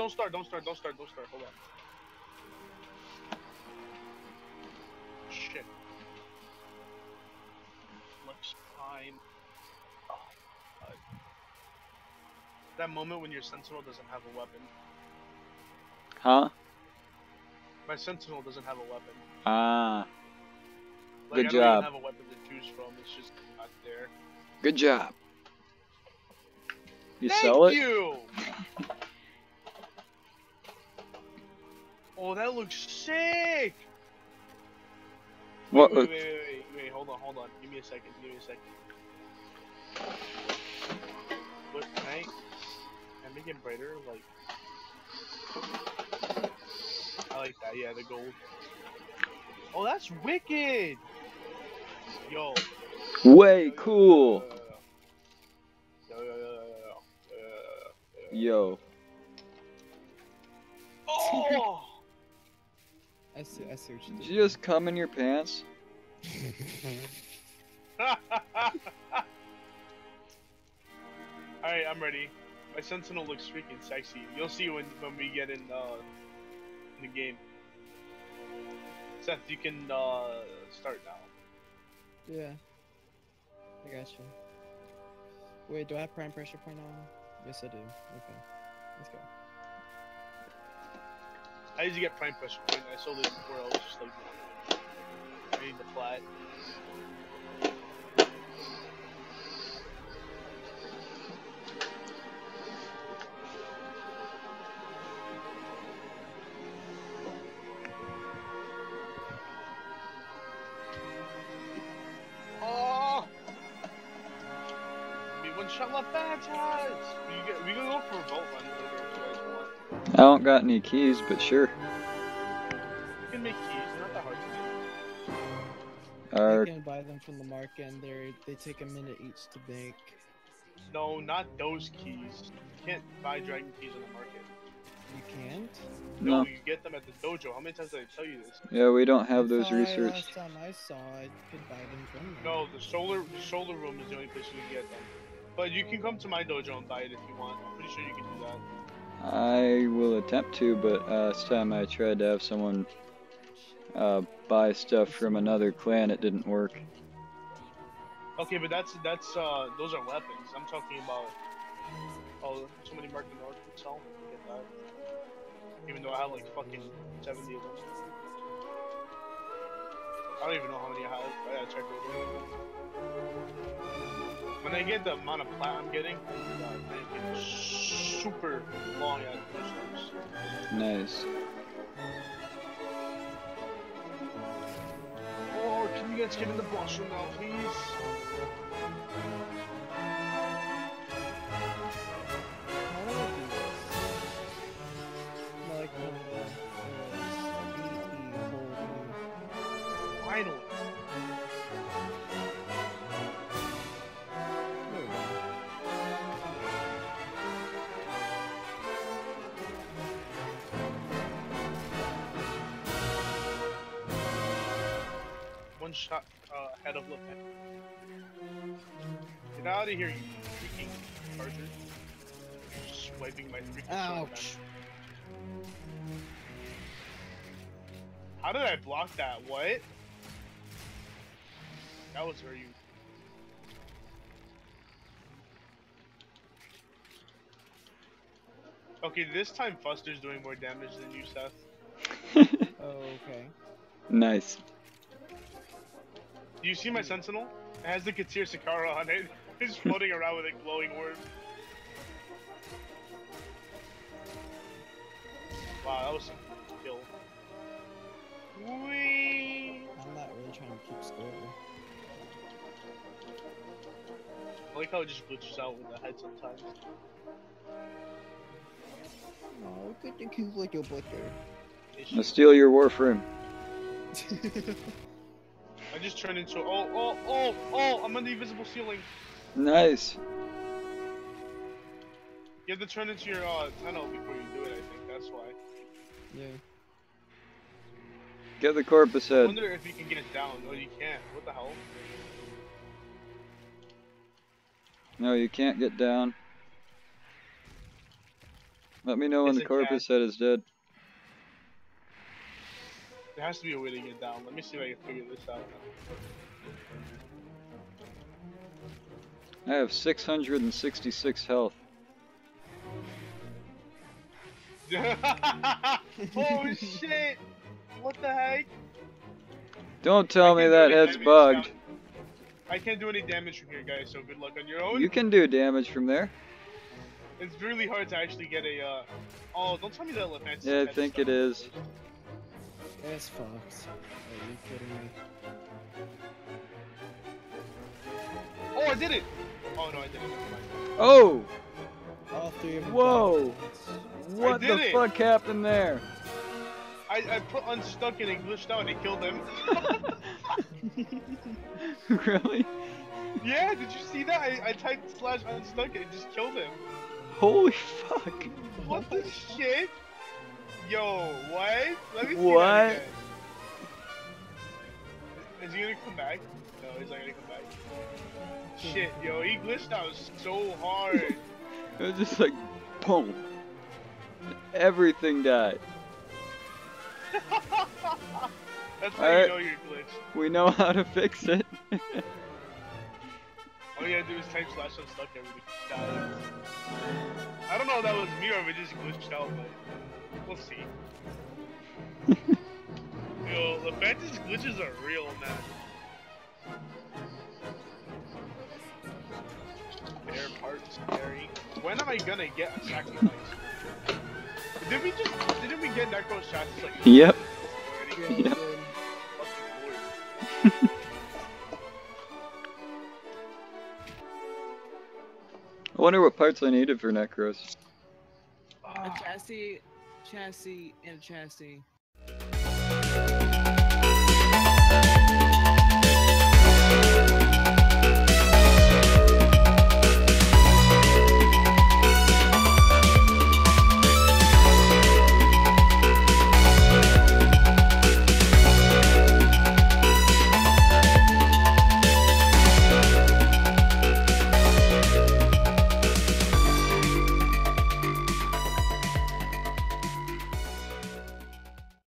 don't start. Hold on. Shit. Looks fine. Oh, God. That moment when your sentinel doesn't have a weapon. Huh? My sentinel doesn't have a weapon. Ah. Like, Good I don't job. even have a weapon to choose from. It's just not there. Good job. You Thank sell it? you! Oh, that looks sick! What? Wait, hold on. Give me a second. What, can I make it brighter? Like, I like that, yeah, the gold. Oh, that's wicked! Yo. Way cool. Yo. Oh! I see what you Did did. you just cum in your pants? Alright, I'm ready. My sentinel looks freaking sexy. You'll see when we get in the game. Seth, you can start now. Yeah. I got you. Wait, do I have prime pressure point on? Yes, I do. Okay. Let's go. I used to get prime pressure point. I sold it before. I was just like, I need the flat. Oh! We one shot left back, guys. We can go for a vote run later if you guys want. I don't got any keys, but sure. You can make keys. They're not that hard to make. Or You can buy them from the market, and they take a minute each to make. No, not those keys. You can't buy dragon keys on the market. You can't? No, no. you get them at the dojo. How many times did I tell you this? Yeah, we don't have I those thought researched. Last time I saw, I could buy them from them. No, the solar room is the only place you can get them. But you can come to my dojo and buy it if you want. I'm pretty sure you can do that. I will attempt to, but last time I tried to have someone buy stuff from another clan, it didn't work. Okay, but that's those are weapons. I'm talking about. Oh, somebody marked the north would sell. Get that. Even though I have like fucking 70 of them. I don't even know how many I have. I gotta check later. When I get the amount of plat I'm getting, I get super long ass push-ups. Nice. Oh, can you guys get in the boss room now, please? How do I do this? No, like one of Finally. There we go. One shot head of Lipet. Get out of here, you freaking charger. You're just swiping my freaking sword Ouch! back. How did I block that? What? That was where you... Okay, this time Fuster's doing more damage than you, Seth. Oh, okay. Nice. Do you see my sentinel? It has the Katir Sakara on it. It's floating around with a glowing orb. Wow, that was some kill. Whee! I'm not really trying to keep score. I like how it just glitches out with the head sometimes. Oh, good to keep like your butter. I'll steal your Warframe. I just turned into oh! I'm on the invisible ceiling. Nice. You have to turn into your tunnel before you do it. I think that's why. Yeah. Get the corpus I head. wonder if you can get it down. No, you can't. What the hell? No, you can't get down. Let me know when It's the a corpus head is dead. There has to be a way to get down. Let me see if I can figure this out. I have 666 health. Oh shit! What the heck? Don't tell me can't do that any head's damage bugged. down- I can't do any damage from here, guys, so good luck on your own. You can do damage from there. It's really hard to actually get a, Oh, don't tell me that Lefantis Yeah, I think it is. It's fucked. Are you kidding me? Oh, I did it! Oh, no, I didn't. Never mind. Oh! All three of them. Whoa! What did the it! fuck happened there? I put unstuck and it glitched out and it killed him. Really? Yeah, did you see that? I typed / unstuck and it just killed him. Holy fuck! What the shit? Yo, what? Let me see What? that again. Is he gonna come back? No, he's not gonna come back. Shit, yo, he glitched out so hard. It was just like, boom. Everything died. That's how Alright. you know you're glitched. We know how to fix it. All you gotta do is type / unstuck everything dies. I don't know if that was me or if it just glitched out, but we'll see. Yo, the Lefantis glitches are real, man. Air parts carry. When am I gonna get a sacrifice? Didn't we get Necro's chassis like Yep. already? Yeah, Yep. dude. Fucking lord. I wonder what parts I needed for Necros. A Ah, chassis, and a chassis.